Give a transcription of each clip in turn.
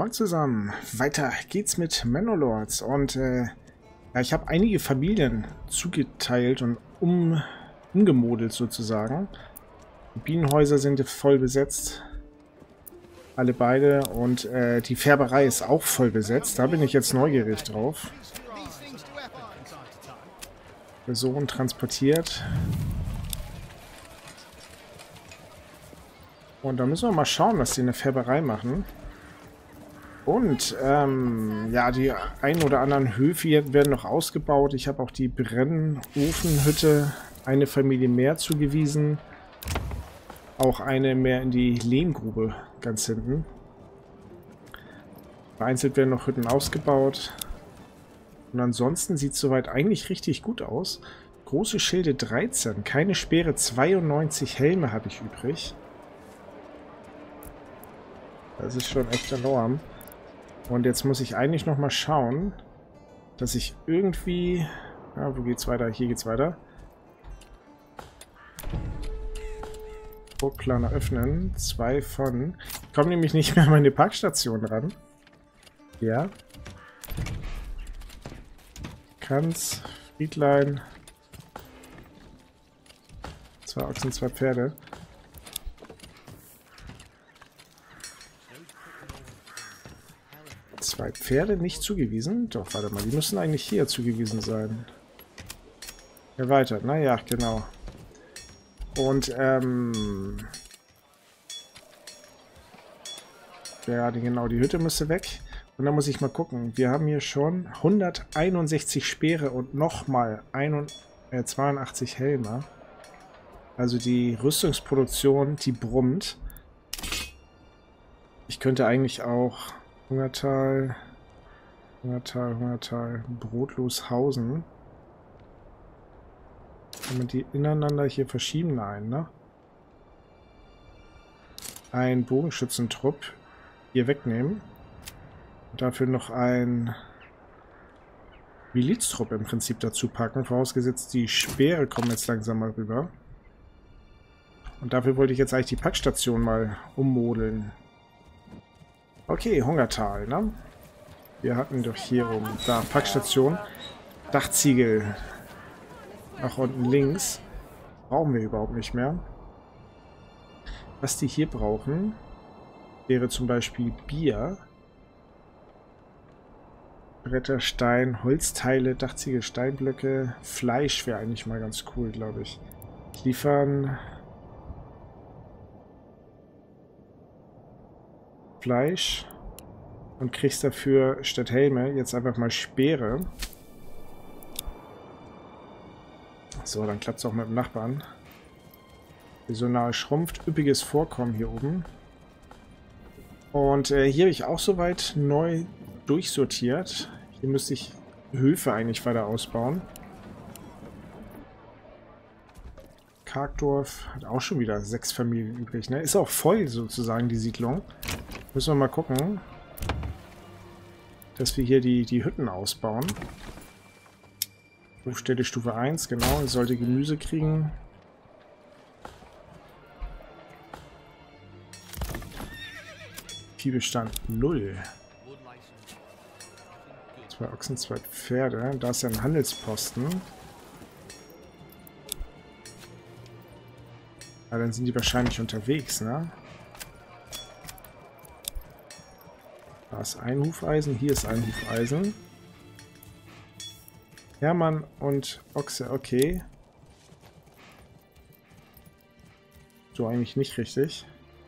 Moin zusammen, weiter geht's mit Manor-Lords und ja, ich habe einige Familien zugeteilt und umgemodelt sozusagen. Die Bienenhäuser sind voll besetzt, alle beide, und die Färberei ist auch voll besetzt, da bin ich jetzt neugierig drauf. Personen transportiert. Und da müssen wir mal schauen, was die in der Färberei machen. Und, ja, die ein oder anderen Höfe hier werden noch ausgebaut. Ich habe auch die Brennofenhütte eine Familie mehr zugewiesen. Auch eine mehr in die Lehmgrube ganz hinten. Vereinzelt werden noch Hütten ausgebaut. Und ansonsten sieht es soweit eigentlich richtig gut aus. Große Schilde 13, keine Speere 92, Helme habe ich übrig. Das ist schon echt enorm. Und jetzt muss ich eigentlich noch mal schauen, dass ich irgendwie... Ja, wo geht's weiter? Hier geht's weiter. Burgplaner öffnen. 2 von... Ich komme nämlich nicht mehr an meine Parkstation ran. Ja. Kanz, Friedlein. 2 Ochsen, 2 Pferde. Zwei Pferde nicht zugewiesen? Doch, warte mal, die müssen eigentlich hier zugewiesen sein. Erweitert, naja, genau. Und, ja, genau, die Hütte müsste weg. Und dann muss ich mal gucken. Wir haben hier schon 161 Speere und nochmal 82 Helme. Also die Rüstungsproduktion, die brummt. Ich könnte eigentlich auch... Hungertal, Brotloshausen. Kann man die ineinander hier verschieben? Nein, ne? Ein Bogenschützentrupp hier wegnehmen. Und dafür noch ein Miliztrupp im Prinzip dazu packen. Vorausgesetzt, die Speere kommen jetzt langsam mal rüber. Und dafür wollte ich jetzt eigentlich die Packstation mal ummodeln. Okay, Hungertal, ne? Wir hatten doch hier oben, da, Packstation, Dachziegel, nach unten links, brauchen wir überhaupt nicht mehr. Was die hier brauchen, wäre zum Beispiel Bier, Bretter, Stein, Holzteile, Dachziegel, Steinblöcke, Fleisch wäre eigentlich mal ganz cool, glaube ich. Liefern... Fleisch und kriegst dafür statt Helme jetzt einfach mal Speere. So, dann klappt es auch mit dem Nachbarn. Saisonal schrumpft, üppiges Vorkommen hier oben. Und hier habe ich auch soweit neu durchsortiert. Hier müsste ich Höfe eigentlich weiter ausbauen. Karkdorf hat auch schon wieder 6 Familien übrig, ne? Ist auch voll sozusagen die Siedlung. Müssen wir mal gucken, dass wir hier die Hütten ausbauen. Hofstätte Stufe 1, genau. Sollte Gemüse kriegen. Viehbestand 0. 2 Ochsen, 2 Pferde. Da ist ja ein Handelsposten. Ja, dann sind die wahrscheinlich unterwegs, ne? Da ist ein Hufeisen, hier ist ein Hufeisen. Hermann und Ochse, okay. So eigentlich nicht richtig.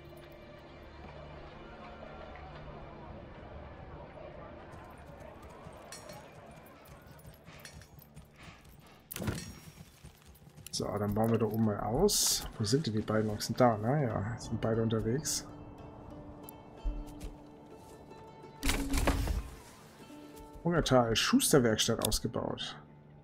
So, dann bauen wir da oben mal aus. Wo sind denn die beiden Ochsen? Da, ne? Ja, sind beide unterwegs. Hungertal, Schusterwerkstatt ausgebaut.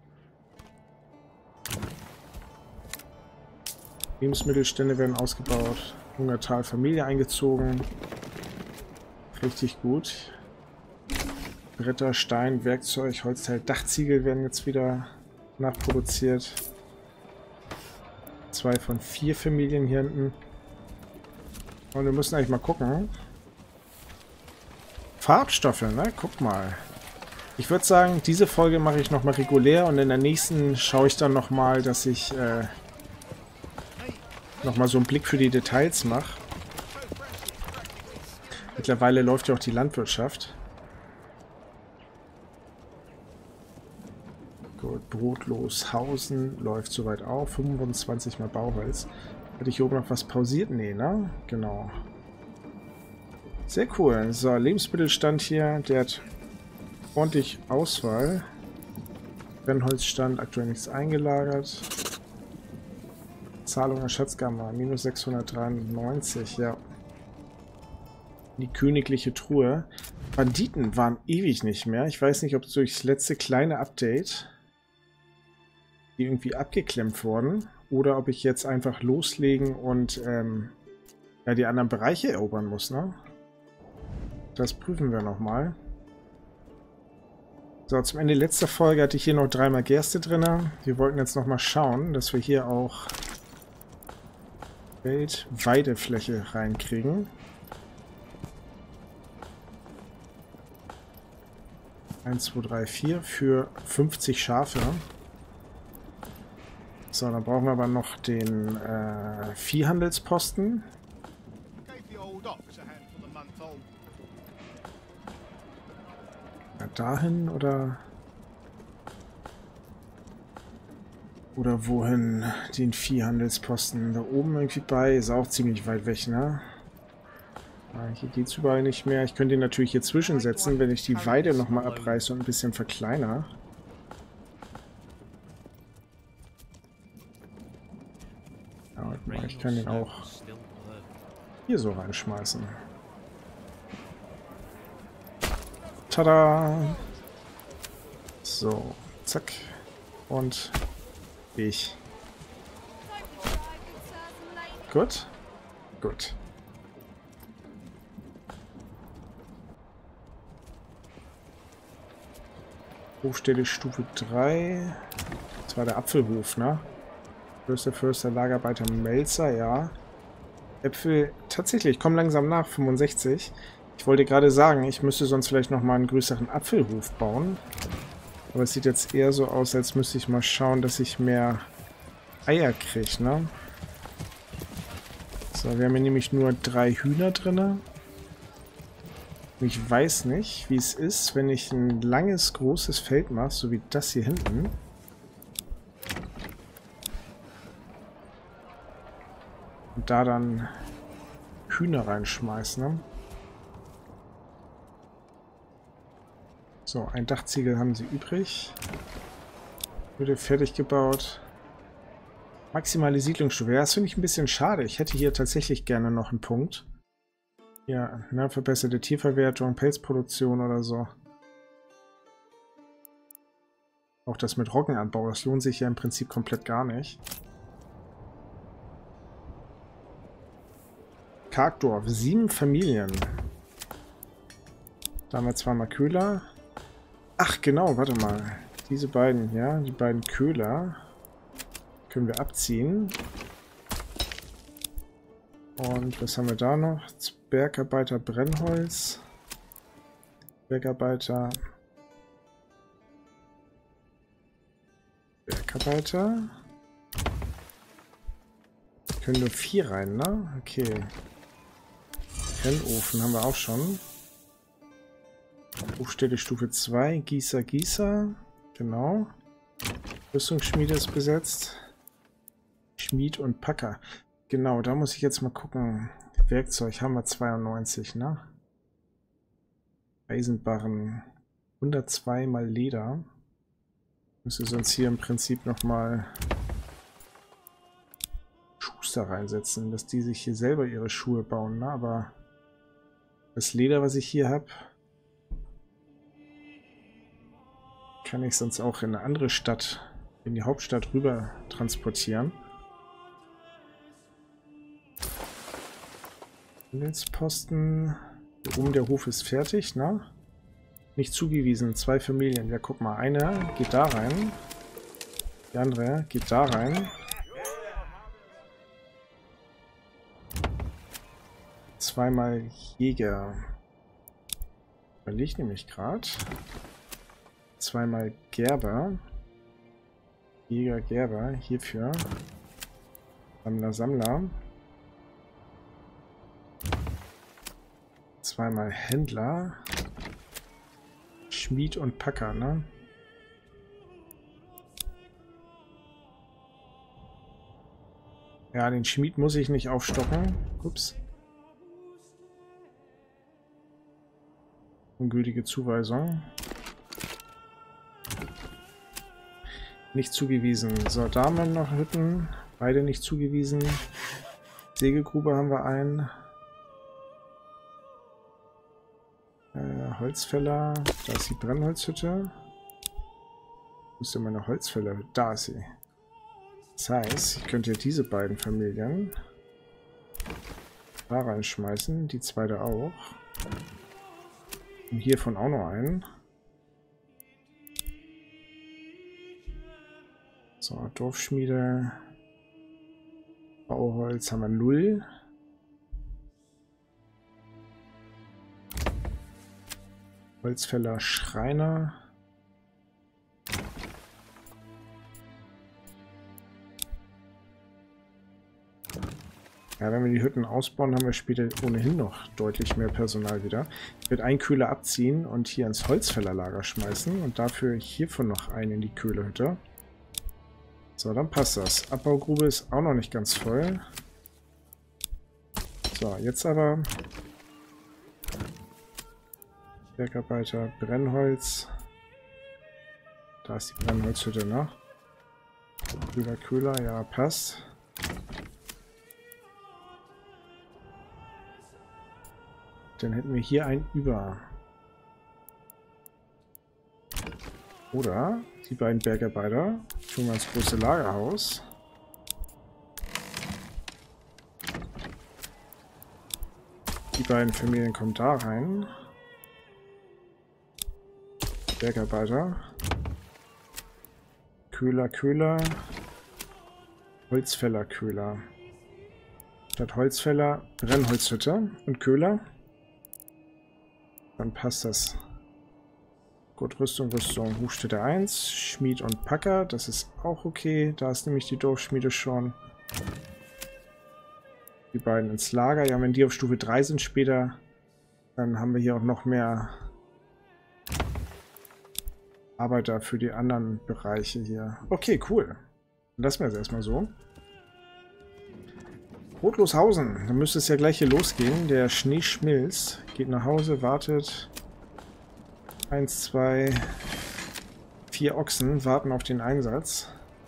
Lebensmittelstände werden ausgebaut. Hungertal, Familie eingezogen. Richtig gut. Bretter, Stein, Werkzeug, Holzteil, Dachziegel werden jetzt wieder nachproduziert. 2 von 4 Familien hier hinten. Und wir müssen eigentlich mal gucken, Farbstoffe, ne? Guck mal. Ich würde sagen, diese Folge mache ich nochmal regulär und in der nächsten schaue ich dann nochmal, dass ich nochmal so einen Blick für die Details mache. Mittlerweile läuft ja auch die Landwirtschaft. Gut, Brotlooshausen läuft soweit auf. 25 mal Bauholz. Hatte ich hier oben noch was pausiert? Nee, ne? Genau. Sehr cool. So, Lebensmittelstand hier. Der hat ordentlich Auswahl. Brennholzstand, aktuell nichts eingelagert. Zahlung der Schatzkammer, minus 693, ja. Die königliche Truhe. Banditen waren ewig nicht mehr. Ich weiß nicht, ob es durch das letzte kleine Update die irgendwie abgeklemmt wurden oder ob ich jetzt einfach loslegen und ja, die anderen Bereiche erobern muss, ne? Das prüfen wir nochmal. So, zum Ende letzter Folge hatte ich hier noch 3 Gerste drin. Wir wollten jetzt nochmal schauen, dass wir hier auch Weidefläche reinkriegen. 1, 2, 3, 4 für 50 Schafe. So, dann brauchen wir aber noch den Viehhandelsposten. Ja, dahin oder wohin den Viehhandelsposten? Da oben irgendwie bei, ist auch ziemlich weit weg, ne? Hier geht es überall nicht mehr. Ich könnte ihn natürlich hier zwischensetzen, wenn ich die Weide nochmal abreiße und ein bisschen verkleinere. Ja, warte mal, ich kann den auch hier so reinschmeißen. Tada! So, zack. Und ich. Gut? Gut. Hofstelle Stufe 3. Das war der Apfelhof, ne? Förster, Lagerarbeiter, Melzer, ja. Äpfel, tatsächlich, ich komme langsam nach, 65. Ich wollte gerade sagen, ich müsste sonst vielleicht nochmal einen größeren Apfelhof bauen. Aber es sieht jetzt eher so aus, als müsste ich mal schauen, dass ich mehr Eier kriege, ne? So, wir haben hier nämlich nur 3 Hühner drin. Ich weiß nicht, wie es ist, wenn ich ein langes, großes Feld mache, so wie das hier hinten. Und da dann Hühner reinschmeißen. Ne? So, ein Dachziegel haben sie übrig. Wurde fertig gebaut. Maximale Siedlungsstufe. Ja, das finde ich ein bisschen schade. Ich hätte hier tatsächlich gerne noch einen Punkt. Ja, ne, verbesserte Tierverwertung, Pelzproduktion oder so. Auch das mit Roggenanbau, das lohnt sich ja im Prinzip komplett gar nicht. Kargdorf, 7 Familien. Da haben wir 2 Köhler. Ach genau, warte mal. Diese beiden hier, die beiden Köhler, können wir abziehen. Und was haben wir da noch? Bergarbeiter Brennholz. Bergarbeiter. Können nur 4 rein, ne? Okay. Brennofen haben wir auch schon. Hofstelle Stufe 2. Gießer. Genau. Rüstungsschmiede ist besetzt. Schmied und Packer. Genau, da muss ich jetzt mal gucken. Werkzeug haben wir 92, ne? Eisenbarren 102 mal Leder. Müsste sonst hier im Prinzip nochmal Schuster reinsetzen, dass die sich hier selber ihre Schuhe bauen, ne? Aber das Leder, was ich hier habe, kann ich sonst auch in eine andere Stadt, in die Hauptstadt rüber transportieren. Handelsposten. Hier oben der Hof ist fertig, ne? Nicht zugewiesen. 2 Familien. Ja, guck mal. Eine geht da rein. Die andere geht da rein. 2 mal Jäger. Überlege nämlich gerade. Zweimal Gerber. Jäger, Gerber. Hierfür. Sammler, Sammler. Zweimal Händler. Schmied und Packer, ne? Ja, den Schmied muss ich nicht aufstocken. Ups. Ungültige Zuweisung. Nicht zugewiesen. So, da haben wir noch Hütten. Beide nicht zugewiesen. Segelgrube haben wir einen. Holzfäller. Da ist die Brennholzhütte. Wo ist denn meine Holzfällerhütte? Da ist sie. Das heißt, ich könnte diese beiden Familien da reinschmeißen. Die zweite auch. Und hiervon auch noch einen. So, Dorfschmiede. Bauholz haben wir 0. Holzfäller, Schreiner. Ja, wenn wir die Hütten ausbauen, haben wir später ohnehin noch deutlich mehr Personal wieder. Ich werde einen Köhler abziehen und hier ins Holzfällerlager schmeißen und dafür hiervon noch einen in die Köhlerhütte. So, dann passt das. Abbaugrube ist auch noch nicht ganz voll. So, jetzt aber Bergarbeiter, Brennholz. Da ist die Brennholzhütte noch. Köhler, Köhler, ja, passt. Dann hätten wir hier einen über. Oder die beiden Bergarbeiter tun wir ins große Lagerhaus. Die beiden Familien kommen da rein. Bergarbeiter. Köhler, Köhler. Holzfäller, Köhler. Statt Holzfäller, Brennholzhütte und Köhler. Dann passt das. Gut, Rüstung, Rüstung. Hufstätte 1, Schmied und Packer. Das ist auch okay. Da ist nämlich die Dorfschmiede schon. Die beiden ins Lager. Ja, wenn die auf Stufe 3 sind später, dann haben wir hier auch noch mehr Arbeiter für die anderen Bereiche hier. Okay, cool. Lassen wir es erstmal so. Rotloshausen. Dann müsste es ja gleich hier losgehen. Der Schnee schmilzt. Geht nach Hause, wartet. 1, 2, 4 Ochsen warten auf den Einsatz.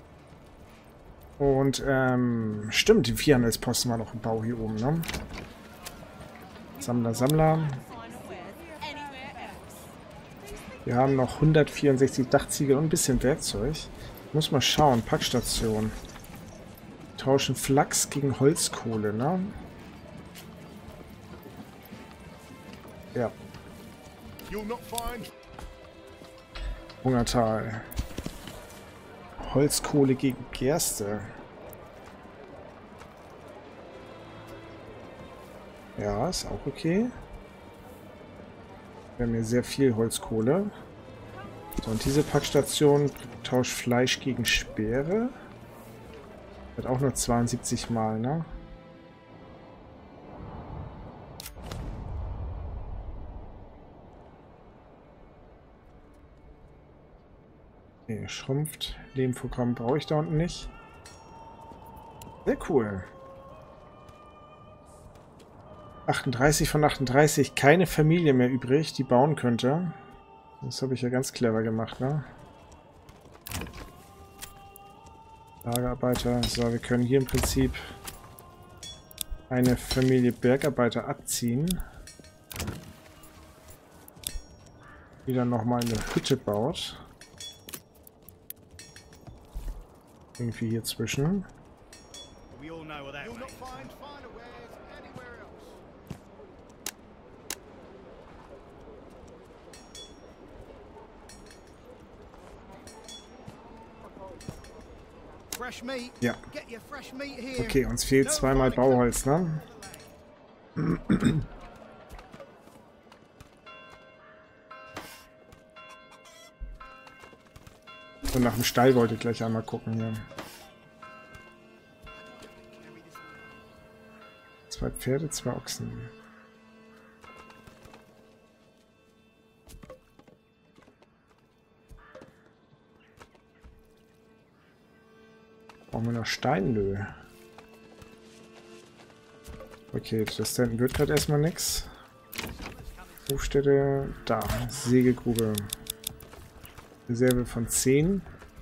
Und, stimmt, die Viehhandelsposten war noch im Bau hier oben, ne? Sammler, Sammler. Wir haben noch 164 Dachziegel und ein bisschen Werkzeug. Ich muss mal schauen. Packstation. Tauschen Flachs gegen Holzkohle, ne? Ja. Hungertal. Holzkohle gegen Gerste. Ja, ist auch okay. Wir haben hier sehr viel Holzkohle. So, und diese Packstation tauscht Fleisch gegen Speere. Hat auch nur 72 Mal, ne? Okay, schrumpft. Lehmvorkommen brauche ich da unten nicht. Sehr cool. 38 von 38. Keine Familie mehr übrig, die bauen könnte. Das habe ich ja ganz clever gemacht, ne? Lagerarbeiter. So, wir können hier im Prinzip eine Familie Bergarbeiter abziehen. Die dann nochmal eine Hütte baut. Irgendwie hier zwischen. Ja. Okay, uns fehlt zweimal Bauholz, ne? Und nach dem Stall wollte ich gleich einmal gucken hier. 2 Pferde, 2 Ochsen. Brauchen wir noch Stein? Nö. Okay, das da wird gerade erstmal nichts. Hofstätte, da. Sägegrube. Reserve von 10.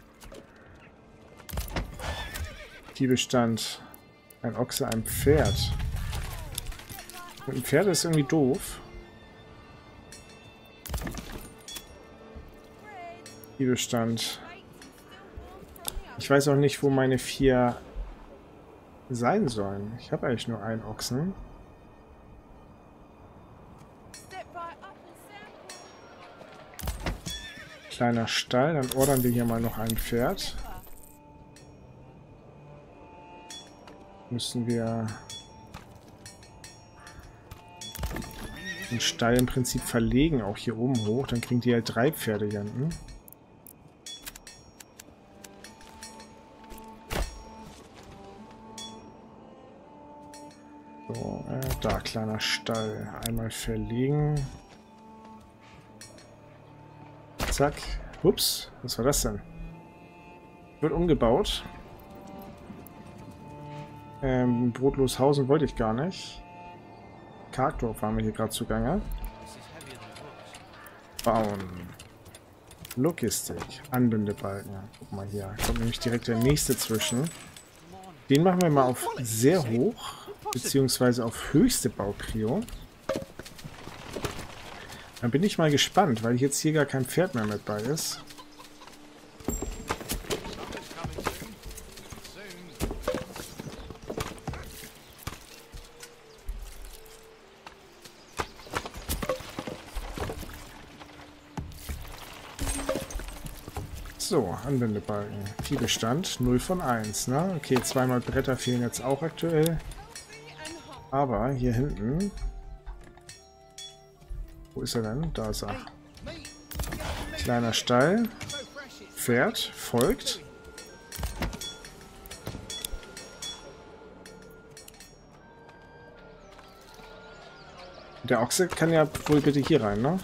Viehbestand. Ein Ochse, ein Pferd. Mit dem Pferd ist irgendwie doof. Viehbestand. Ich weiß auch nicht, wo meine 4 sein sollen. Ich habe eigentlich nur einen Ochsen. Kleiner Stall, dann ordern wir hier mal noch ein Pferd. Müssen wir den Stall im Prinzip verlegen, auch hier oben hoch. Dann kriegen die halt 3 Pferde hier hinten. So, da, kleiner Stall. Einmal verlegen. Zack. Ups, was war das denn? Wird umgebaut. Brotloshausen wollte ich gar nicht. Karkdorf waren wir hier gerade zugange. Bauen. Logistik. Anbindebalken. Guck mal hier. Kommt nämlich direkt der nächste zwischen. Den machen wir mal auf sehr hoch. Beziehungsweise auf höchste Bauprio. Dann bin ich mal gespannt, weil jetzt hier gar kein Pferd mehr mit bei ist. So, Anwendebalken. Viehbestand 0 von 1. Ne? Okay, 2-mal Bretter fehlen jetzt auch aktuell. Aber hier hinten... Wo ist er denn? Da ist er. Kleiner Stall. Pferd. Folgt. Der Ochse kann ja wohl bitte hier rein, ne?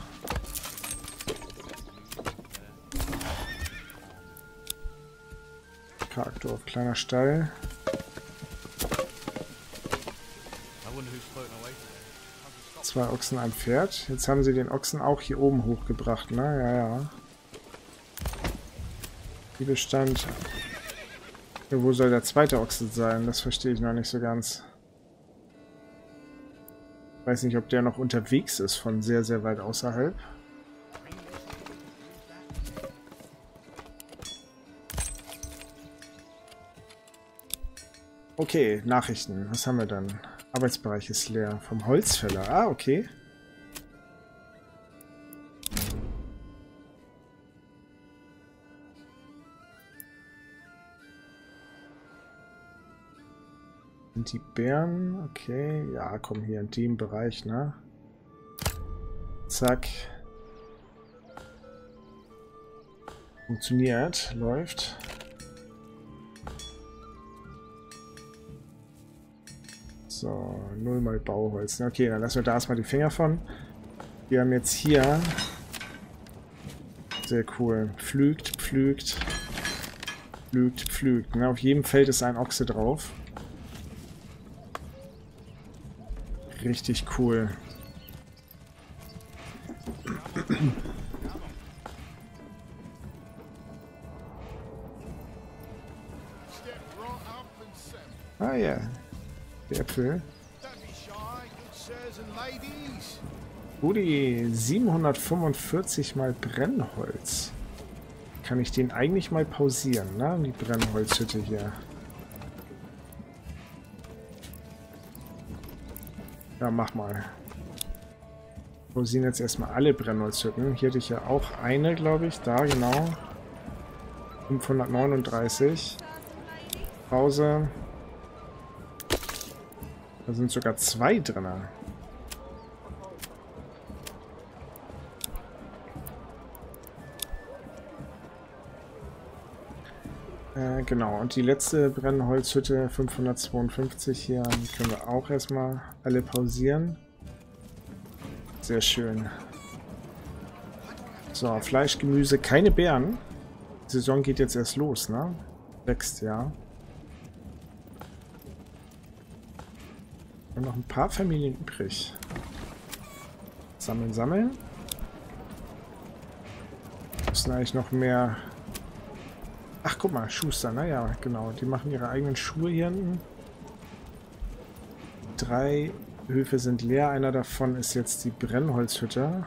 Karkdorf. Kleiner Stall. 2 Ochsen, ein Pferd. Jetzt haben sie den Ochsen auch hier oben hochgebracht, ne? Ja, ja. Viehbestand. Ja, wo soll der zweite Ochse sein? Das verstehe ich noch nicht so ganz. Ich weiß nicht, ob der noch unterwegs ist von sehr, sehr weit außerhalb. Okay, Nachrichten. Was haben wir dann? Arbeitsbereich ist leer. Vom Holzfäller. Ah, okay. Und die Bären. Okay. Ja, komm hier in dem Bereich, ne? Zack. Funktioniert. Läuft. So, 0 mal Bauholz. Okay, dann lassen wir da erstmal die Finger von. Wir haben jetzt hier... Sehr cool. Pflügt, pflügt. Pflügt, pflügt. Na, auf jedem Feld ist ein Ochse drauf. Richtig cool. Ah ja. Die Äpfel. Rudi, 745 mal Brennholz. Kann ich den eigentlich mal pausieren, ne? Die Brennholzhütte hier. Ja, mach mal. Pausieren jetzt erstmal alle Brennholzhütten. Hier hatte ich ja auch eine, glaube ich. Da, genau. 539. Pause. Da sind sogar 2 drin. Genau, und die letzte Brennholzhütte 552 hier, die können wir auch erstmal alle pausieren. Sehr schön. So, Fleisch, Gemüse, keine Beeren. Die Saison geht jetzt erst los, ne? Wächst, ja. Und noch ein paar Familien übrig. Sammeln, sammeln. Müssen eigentlich noch mehr... Ach, guck mal, Schuster, naja, genau. Die machen ihre eigenen Schuhe hier hinten. 3 Höfe sind leer. Einer davon ist jetzt die Brennholzhütte.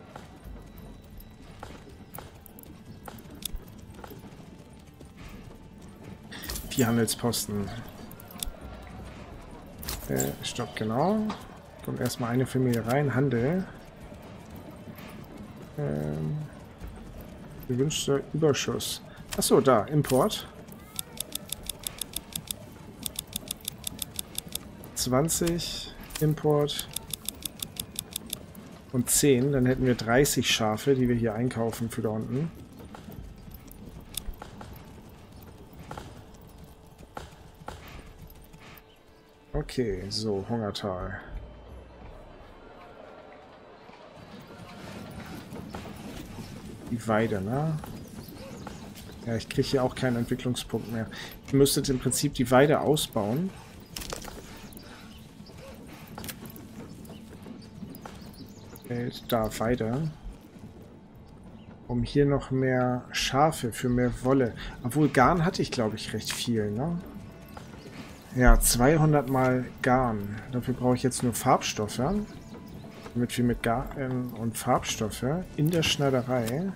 Die Handelsposten. Stopp, genau. Kommt erstmal eine Familie rein. Handel. Gewünschter Überschuss. Achso, da. Import. 20. Import. Und 10. Dann hätten wir 30 Schafe, die wir hier einkaufen für da unten. Okay, so, Hungertal. Die Weide, ne? Ja, ich kriege hier auch keinen Entwicklungspunkt mehr. Ich müsste im Prinzip die Weide ausbauen. Da, Weide. Um hier noch mehr Schafe für mehr Wolle. Obwohl, Garn hatte ich, glaube ich, recht viel, ne? Ja, 200 mal Garn. Dafür brauche ich jetzt nur Farbstoffe. Damit wir mit Garn und Farbstoffe in der Schneiderei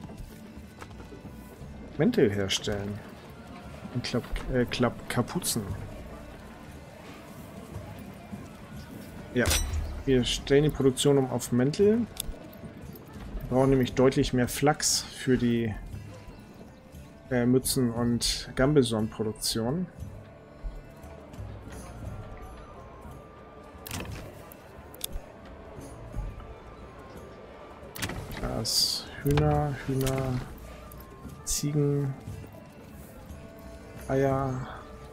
Mäntel herstellen. Und Kapuzen. Ja, wir stellen die Produktion um auf Mäntel. Wir brauchen nämlich deutlich mehr Flachs für die Mützen- und Gambeson-Produktion. Das Hühner, Ziegen, Eier,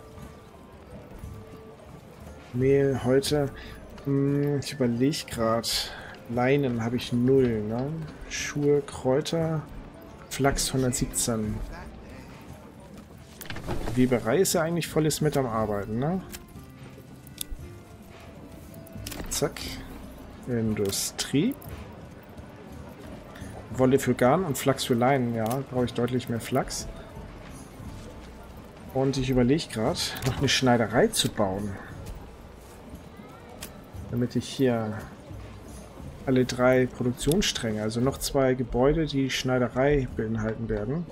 Mehl, heute. Ich überlege gerade. Leinen habe ich 0, ne? Schuhe, Kräuter, Flachs 117. Weberei ist ja eigentlich volles mit am Arbeiten, ne? Zack. Industrie. Wolle für Garn und Flachs für Leinen, ja, brauche ich deutlich mehr Flachs. Und ich überlege gerade, noch eine Schneiderei zu bauen. Damit ich hier alle 3 Produktionsstränge, also noch 2 Gebäude, die Schneiderei beinhalten werden.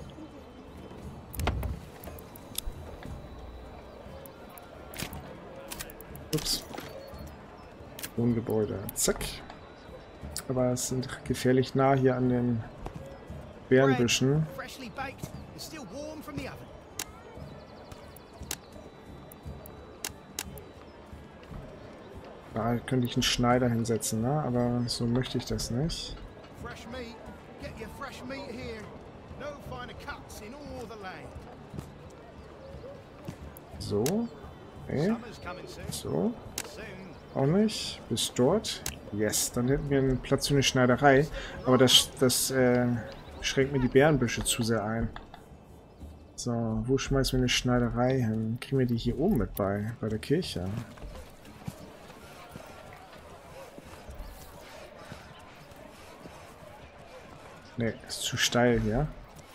Ups. Wohngebäude. Zack. Aber es sind gefährlich nah hier an den Beerenbüschen. Da könnte ich einen Schneider hinsetzen, ne? Aber so möchte ich das nicht. So. Okay. So. Auch nicht. Bis dort. Yes, dann hätten wir einen Platz für eine Schneiderei. Aber das schränkt mir die Beerenbüsche zu sehr ein. So, wo schmeißen wir eine Schneiderei hin? Kriegen wir die hier oben mit bei der Kirche? Ne, ist zu steil hier.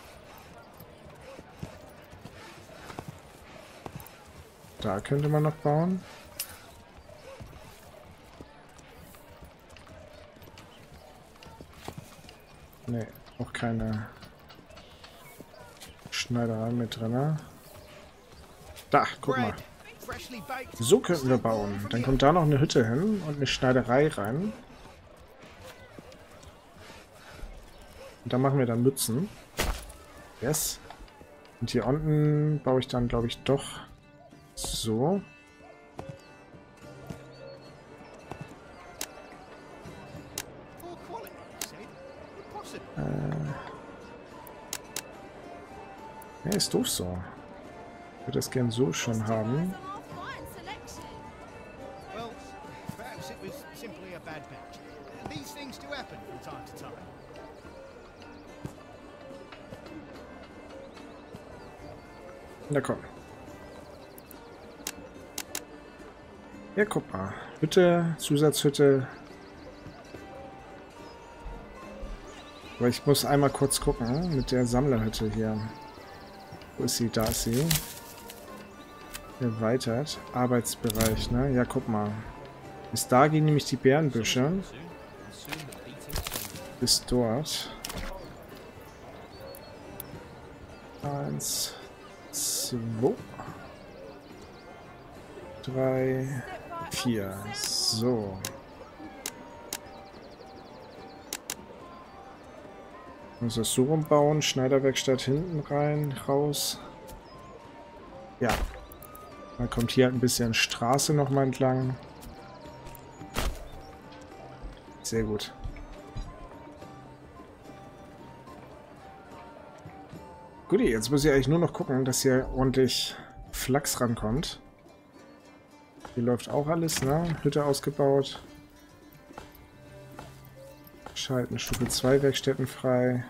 Da könnte man noch bauen. Ne, auch keine Schneiderei mit drin. Da, guck mal. So könnten wir bauen. Dann kommt da noch eine Hütte hin und eine Schneiderei rein. Und da machen wir dann Mützen. Yes. Und hier unten baue ich dann, glaube ich, doch so. Ja, ist doof so. Ich würde das gern so schon haben. Na komm. Ja, guck mal. Hütte, Zusatzhütte. Aber ich muss einmal kurz gucken mit der Sammlerhütte hier. Wo ist sie? Da ist sie. Erweitert. Arbeitsbereich, ne? Ja, guck mal. Bis da gehen nämlich die Bärenbüsche. Bis dort. 1, 2, 3, 4. So. Muss das so rumbauen. Schneiderwerkstatt hinten rein, raus. Ja. Dann kommt hier halt ein bisschen Straße nochmal entlang. Sehr gut. Gut, jetzt muss ich eigentlich nur noch gucken, dass hier ordentlich Flachs rankommt. Hier läuft auch alles, ne? Hütte ausgebaut. Schalten Stufe 2 Werkstätten frei.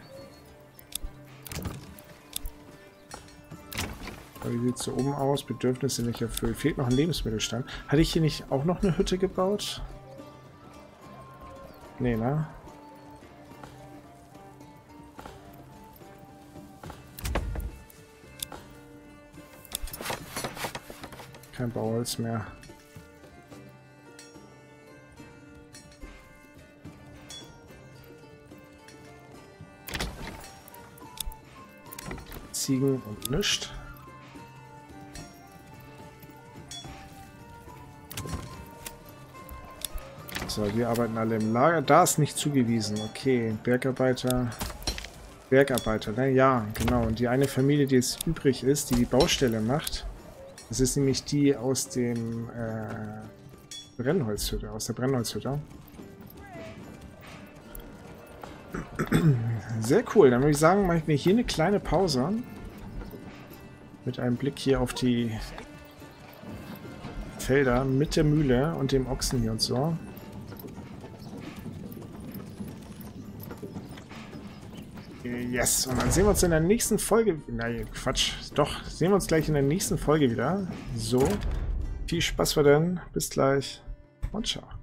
Wie sieht es so oben aus? Bedürfnisse nicht erfüllt. Fehlt noch ein Lebensmittelstand. Hatte ich hier nicht auch noch eine Hütte gebaut? Nee, ne? Kein Bauholz mehr. Ziegen und nichts. So, wir arbeiten alle im Lager. Da ist nicht zugewiesen. Okay, Bergarbeiter. Bergarbeiter, ne? Ja, genau. Und die eine Familie, die jetzt übrig ist, die die Baustelle macht, das ist nämlich die aus dem Brennholzhütte, aus der Brennholzhütte. Sehr cool. Dann würde ich sagen, mache ich mir hier eine kleine Pause. Mit einem Blick hier auf die Felder mit der Mühle und dem Ochsen hier und so. Yes, und dann sehen wir uns in der nächsten Folge. Nein, Quatsch. Doch, sehen wir uns gleich in der nächsten Folge wieder. So, viel Spaß für dann. Bis gleich und ciao.